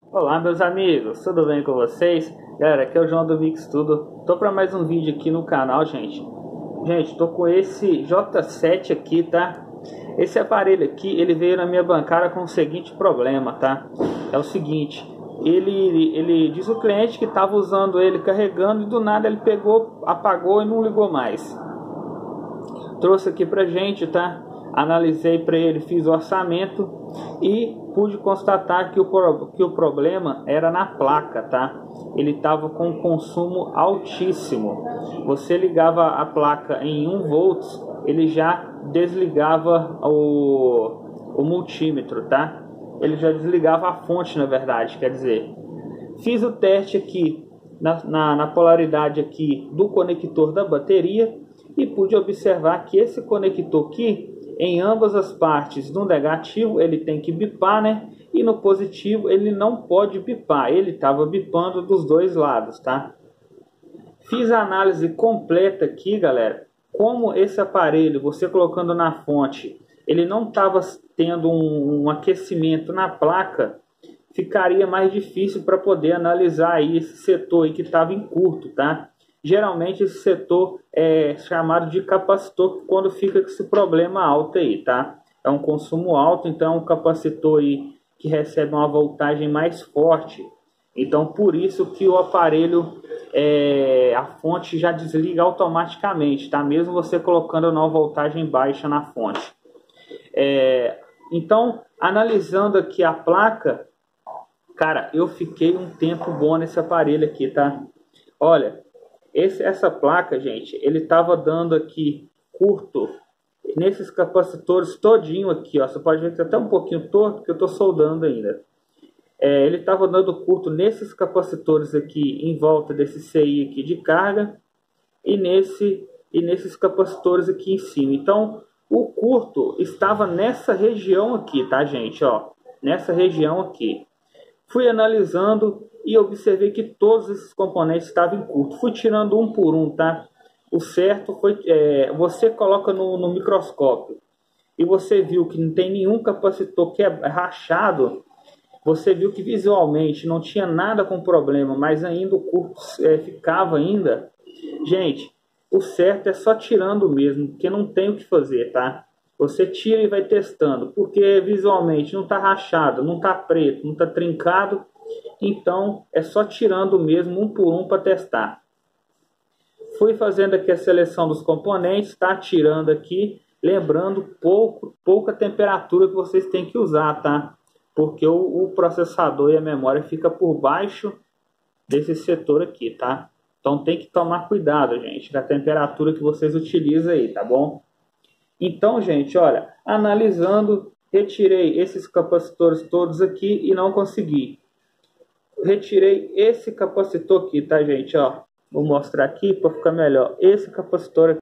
Olá meus amigos, tudo bem com vocês? Galera, aqui é o João do Mix Tudo. Tô para mais um vídeo aqui no canal, gente. Gente, tô com esse J7 aqui, tá? Esse aparelho aqui, ele veio na minha bancada com o seguinte problema, tá? É o seguinte, ele diz o cliente que estava usando ele carregando e do nada ele pegou, apagou e não ligou mais. Trouxe aqui pra gente, tá? Analisei para ele, fiz o orçamento e pude constatar que o problema era na placa, tá? Ele estava com um consumo altíssimo. Você ligava a placa em 1 volts, ele já desligava o multímetro, tá? Ele já desligava a fonte, na verdade, quer dizer. Fiz o teste aqui na polaridade aqui do conector da bateria e pude observar que esse conector aqui, em ambas as partes, no negativo ele tem que bipar, né? E no positivo ele não pode bipar. Ele estava bipando dos dois lados, tá? Fiz a análise completa aqui, galera. Como esse aparelho, você colocando na fonte, ele não estava tendo um aquecimento na placa, ficaria mais difícil para poder analisar aí esse setor aí que estava em curto, tá? Geralmente esse setor é chamado de capacitor quando fica com esse problema alto aí, tá? É um consumo alto, então é um capacitor aí que recebe uma voltagem mais forte. Então por isso que o aparelho, a fonte já desliga automaticamente, tá? Mesmo você colocando uma voltagem baixa na fonte. Então, analisando aqui a placa, cara, eu fiquei um tempo bom nesse aparelho aqui, tá? Olha, essa placa, gente, ele estava dando aqui curto nesses capacitores todinho aqui, ó. Você pode ver que tá até um pouquinho torto, porque eu estou soldando ainda. Ele estava dando curto nesses capacitores aqui em volta desse CI aqui de carga e nesses capacitores aqui em cima. Então, o curto estava nessa região aqui, tá, gente? Ó, nessa região aqui. Fui analisando e observei que todos esses componentes estavam em curto. Fui tirando um por um, tá? O certo foi... você coloca no microscópio e você viu que não tem nenhum capacitor que é rachado. Você viu que visualmente não tinha nada com problema, mas ainda o curto ficava ainda. Gente, o certo é só tirando mesmo, porque não tem o que fazer, tá? Você tira e vai testando, porque visualmente não está rachado, não está preto, não está trincado. Então é só tirando mesmo um por um para testar. Fui fazendo aqui a seleção dos componentes, tá? Tirando aqui, lembrando pouca temperatura que vocês têm que usar, tá? Porque o processador e a memória fica por baixo desse setor aqui, tá? Então tem que tomar cuidado, gente, da temperatura que vocês utilizam aí, tá bom? Então, gente, olha, analisando, retirei esses capacitores todos aqui e não consegui. Retirei esse capacitor aqui, tá, gente? Ó, vou mostrar aqui para ficar melhor. Esse capacitor aqui